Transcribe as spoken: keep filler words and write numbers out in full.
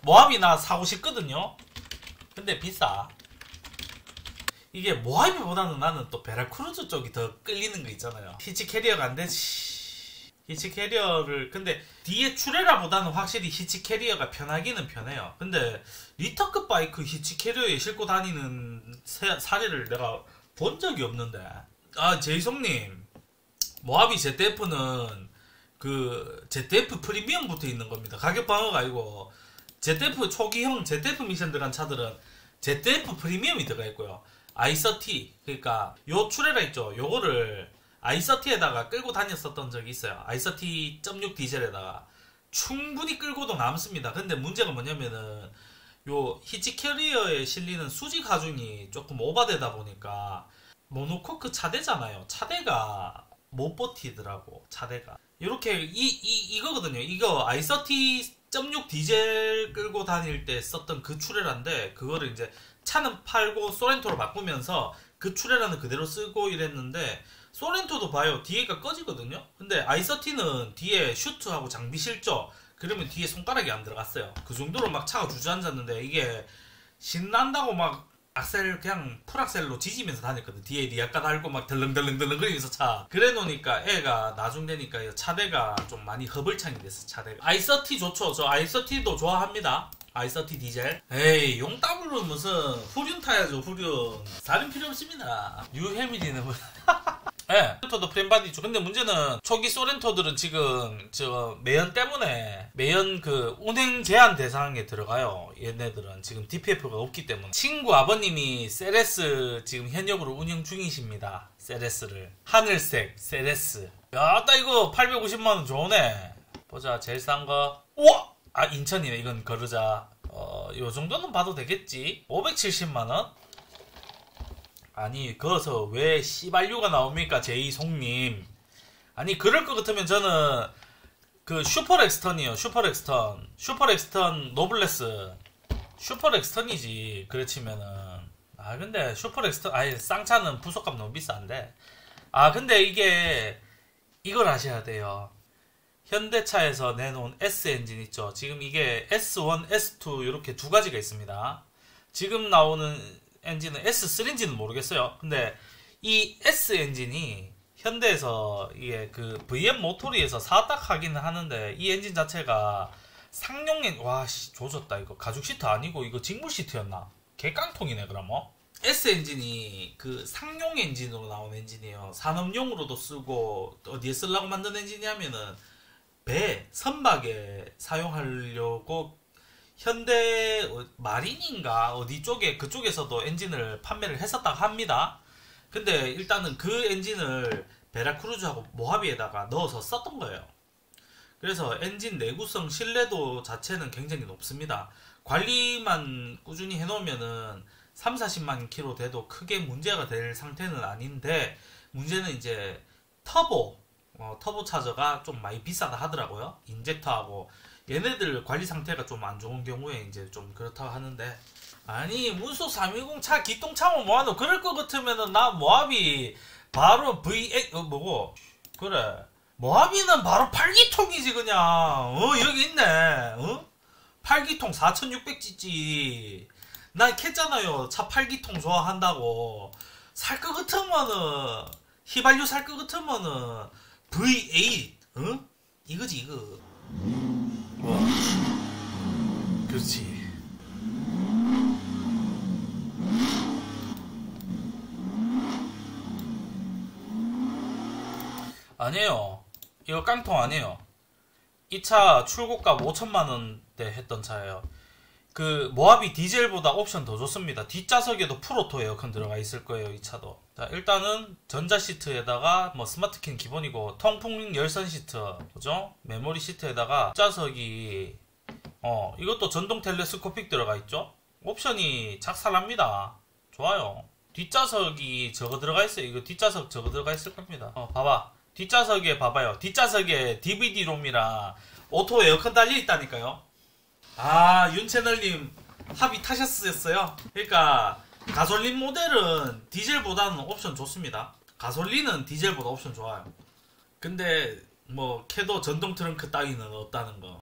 모하비 나 사고 싶거든요. 근데 비싸. 이게 모하비보다는 나는 또 베라크루즈 쪽이 더 끌리는 거 있잖아요. 히치 캐리어가 안 되지. 히치 캐리어를 근데 뒤에 추레라보다는 확실히 히치 캐리어가 편하기는 편해요. 근데 리터급 바이크 히치 캐리어에 싣고 다니는 세, 사례를 내가 본 적이 없는데. 아, 제이송님, 모하비 제트에프는 그 제트에프 프리미엄 붙어 있는 겁니다. 가격 방어가 아니고 제트에프 초기형 제트에프 미션 들어간 차들은 제트에프 프리미엄이 들어가 있고요. 아이 서티, 그러니까 요 추레라 있죠. 요거를 아이 서티에다가 끌고 다녔었던 적이 있어요. 아이 서티 점 육 디젤에다가 충분히 끌고도 남습니다. 근데 문제가 뭐냐면은 요 히치 캐리어에 실리는 수직 하중이 조금 오버되다 보니까 모노코크 차대잖아요. 차대가 못 버티더라고. 차대가 이렇게 이, 이, 이거거든요. 이거 아이 서티 점 육 디젤 끌고 다닐 때 썼던 그 추레라인데, 그거를 이제 차는 팔고 소렌토로 바꾸면서 그 추레라는 그대로 쓰고 이랬는데, 소렌토도 봐요. 뒤에가 꺼지거든요. 근데 아이 서티는 뒤에 슈트하고 장비 실죠. 그러면 뒤에 손가락이 안 들어갔어요. 그 정도로 막 차가 주저앉았는데, 이게 신난다고 막 악셀 그냥 풀악셀로 지지면서 다녔거든. 뒤에 리아까 달고 막 덜렁덜렁덜렁 거리면서 차. 그래 놓으니까 애가 나중 되니까 차대가 좀 많이 허벌창이 됐어. 차대가. 아이 서티 좋죠. 저 아이 서티도 좋아합니다. 아이 서티 디젤. 에이, 용더블은 무슨 후륜 타야죠. 후륜. 살인 필요 없습니다. 뉴해밀리는 뭐 예, 네, 소렌토도 프레임바디 있죠. 근데 문제는 초기 소렌토들은 지금 저 매연 때문에 매연 그 운행 제한 대상에 들어가요. 얘네들은 지금 디피에프가 없기 때문에. 친구 아버님이 세레스 지금 현역으로 운영 중이십니다. 세레스를. 하늘색 세레스. 야, 나 이거 팔백오십만 원 좋네. 보자, 제일 싼 거. 우와! 아, 인천이네. 이건 거르자. 어, 요 정도는 봐도 되겠지. 오백칠십만 원? 아니, 거기서 왜 씨발류가 나옵니까, 제이송님. 아니, 그럴 것 같으면 저는 그 슈퍼 렉스턴이요. 슈퍼 렉스턴. 슈퍼 렉스턴 노블레스. 슈퍼 렉스턴이지. 그렇지면은. 아, 근데 슈퍼 렉스턴, 아니, 쌍차는 부속값 너무 비싼데. 아, 근데 이게 이걸 아셔야 돼요. 현대차에서 내놓은 S 엔진 있죠. 지금 이게 에스 원, 에스 투 이렇게 두 가지가 있습니다. 지금 나오는 엔진은 에스 쓰리인지는 모르겠어요. 근데 이 S 엔진이 현대에서 이게 그 브이엠 모토리에서 사딱 하기는 하는데, 이 엔진 자체가 상용 엔진, 와씨 조졌다. 이거 가죽 시트 아니고 이거 직물 시트였나? 개깡통이네. 그럼 뭐 S 엔진이 그 상용 엔진으로 나온 엔진이에요. 산업용으로도 쓰고 어디에 쓰려고 만든 엔진이냐면은 배 선박에 사용하려고 현대 마린인가 어디 쪽에 그쪽에서도 엔진을 판매를 했었다고 합니다. 근데 일단은 그 엔진을 베라크루즈하고 모하비에다가 넣어서 썼던 거예요. 그래서 엔진 내구성 신뢰도 자체는 굉장히 높습니다. 관리만 꾸준히 해놓으면은 삼, 사십만 킬로 돼도 크게 문제가 될 상태는 아닌데, 문제는 이제 터보 어, 터보 차저가 좀 많이 비싸다 하더라고요. 인젝터하고 얘네들 관리 상태가 좀 안 좋은 경우에 이제 좀 그렇다고 하는데, 아니 문소 삼백십 차 기똥차면 뭐하노? 그럴 것 같으면은 나 모하비 바로 브이 어 뭐고 그래 모하비는 바로 팔 기통이지 그냥. 어 여기 있네. 어 팔 기통 사천육백 씨씨 난 캤잖아요. 차 팔 기통 좋아한다고. 살 것 같으면은 휘발유 살 것 같으면은 브이 에잇 어 이거지 이거. 뭐 그렇지. 아니에요. 이거 깡통 아니에요. 이 차 출고가 오천만 원대 했던 차예요. 그 모하비 디젤보다 옵션 더 좋습니다. 뒷좌석에도 프로토 에어컨 들어가 있을 거예요. 이 차도. 자, 일단은 전자 시트에다가 뭐 스마트키는 기본이고, 통풍 열선 시트, 그죠? 메모리 시트에다가 뒷좌석이 어 이것도 전동 텔레스코픽 들어가 있죠. 옵션이 작살납니다. 좋아요. 뒷좌석이 저거 들어가 있어요. 이거 뒷좌석 저거 들어가 있을 겁니다. 어 봐봐. 뒷좌석에 봐봐요. 뒷좌석에 디비디롬이랑 오토 에어컨 달려 있다니까요. 아, 윤채널님 합의 타셨었어요. 그러니까 가솔린 모델은 디젤보다는 옵션 좋습니다. 가솔린은 디젤보다 옵션 좋아요. 근데 뭐 캐도 전동 트렁크 따위는 없다는 거.